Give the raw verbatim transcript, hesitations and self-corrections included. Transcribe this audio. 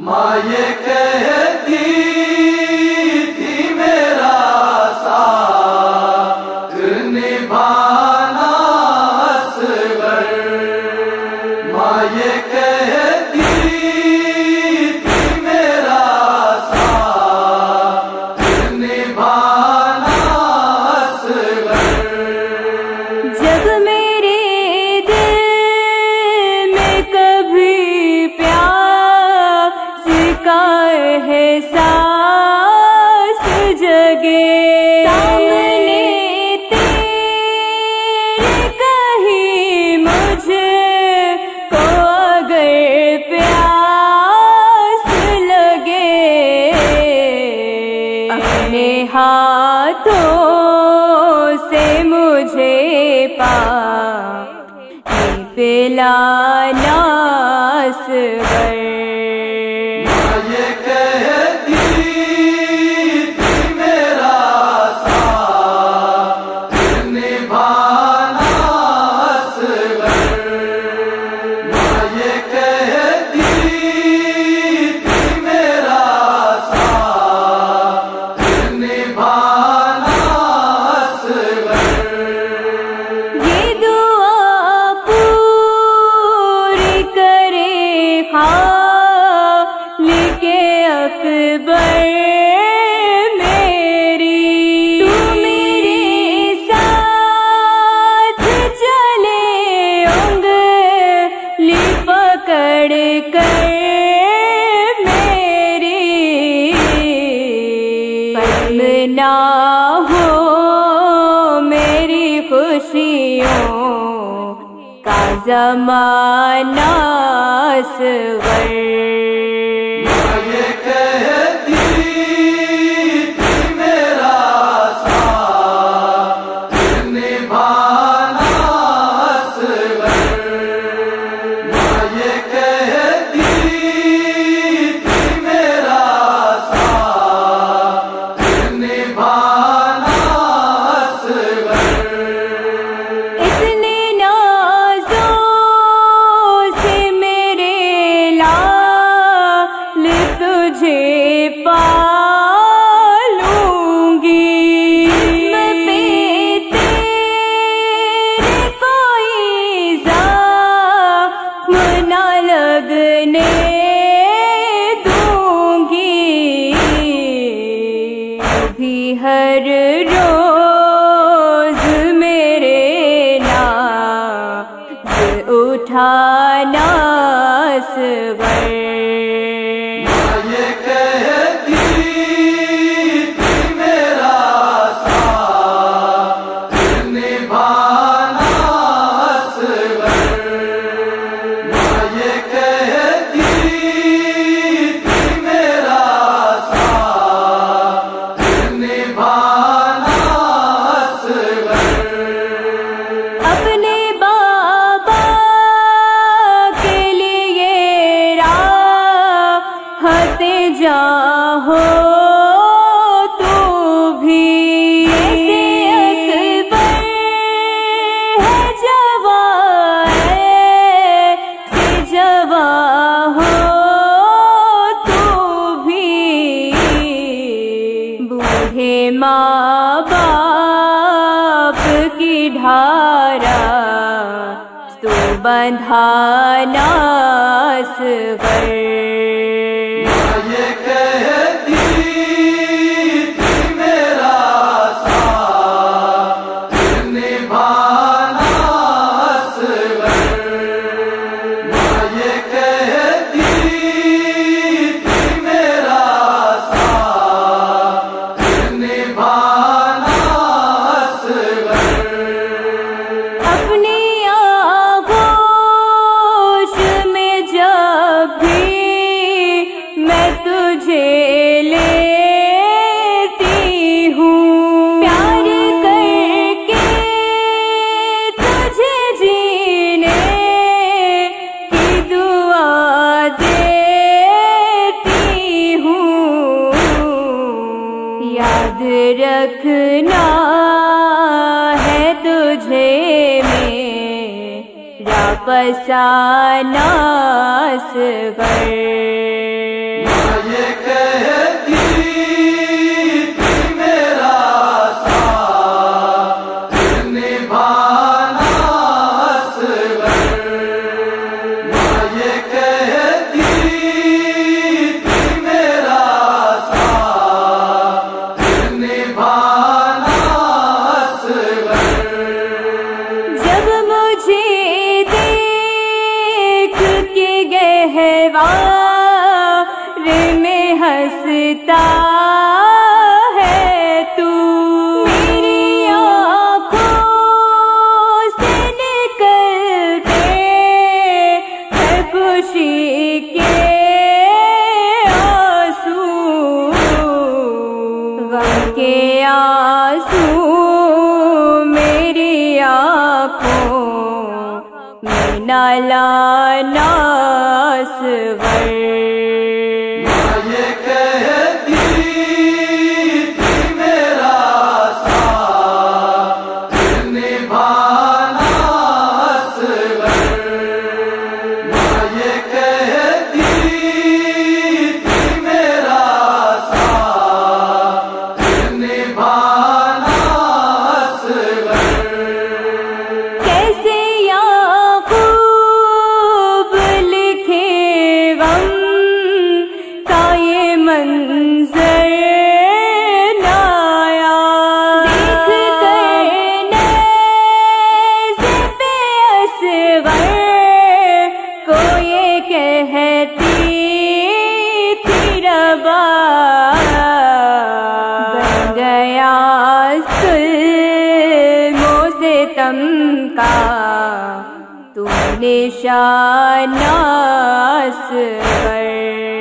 ماں یہ کہتی تھی میرا ساتھ نبھانا اصغر، ماں یہ کہتی تھی میرا ساتھ نبھانا اصغر۔ جب میرے دل میں کبھی پیاس کا احساس جگے، سامنے تیرے کہیں مجھے کو اگر پیاس لگے، اپنے ہاتھوں سے مجھے پانی پلانا اصغر۔ ماں یہ کہتی تھی میرا ساتھ نبھانا اصغر، ماں یہ کہتی تھی میرا ساتھ نبھانا اصغر۔ یہ دعا پوری کرے خالق اکبر میری، تو میرے ساتھ چلے انگلی پکڑ کر میری، ختم نہ ہو میری خوشیوں کا زمانہ اصغر۔ ماں یہ کہتی تھی میرا ساتھ نبھانا اصغر، ماں یہ کہتی تھی میرا ساتھ نبھانا اصغر۔ اتنے نازوں سے میرے لال تجھے پالوں گی، جسم پہ تیرے کوئی زخم نہ لگنے دوں گی، بھی ہر روز میرے ناز اٹھانا اصغر۔ ماں یہ کہتی تھی میرا ساتھ نبھانا اصغر، ماں یہ کہتی تھی میرا ساتھ نبھانا اصغر۔ اپنے بابا کے لیے راحت جاں ہو تو بھی، ایسے اکبر ہے جواں ایسے جواں ہو تو بھی، بوڑھے ماں باپ کی ڈھارا تو بندھانا اصغر۔ ماں یہ کہتی تھی میرا ساتھ نبھانا اصغر، ماں یہ کہتی تھی میرا ساتھ نبھانا اصغر۔ اپنی آغوش میں جب بھی میں تجھے لیتی ہوں، پیار کر کے تجھے جینے کی دعا دیتی ہوں، یاد رکھنا ہے تجھے میرا فسانہ اصغر دیوار میں ہنستا ہے تو، میری آنکھوں سے نکلتے ہیں خوشی کے آنسو، غم کے آنسو میری آنکھوں میں نہ لانا اصغر۔ ماں یہ کہتی تھی میرا ساتھ نبھانا اصغر، ماں یہ کہتی تھی میرا ساتھ نبھانا اصغر۔ کیسے یعقوب لکھے غم کا یہ منظر نہ آیا، دیکھ کر نیزے پہ اصغر کو یہ کہتی تھی ربا، بن گیا ظلم و ستم کا تو نشانہ اصغر۔